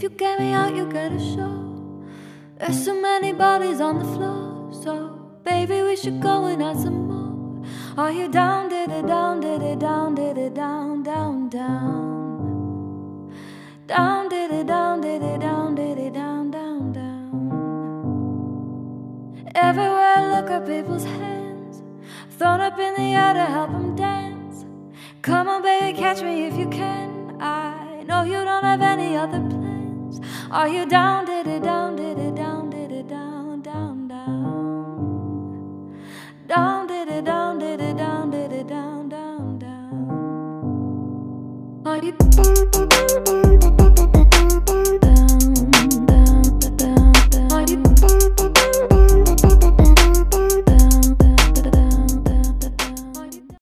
you get me out, you get a show. There's so many bodies on the floor, so baby, we should go and add some more. Are you down, did it down, did it down, did it down, down, down? Down, did it down, did it down, did it down, down, down. Everywhere I look at people's hands, thrown up in the air to help them dance. Come on baby, catch me if you can. I know you don't have any other plans. Are you down, did it down, did it down, did it down, down, down? Down, did it down, did it down, did it down, down, down? Are you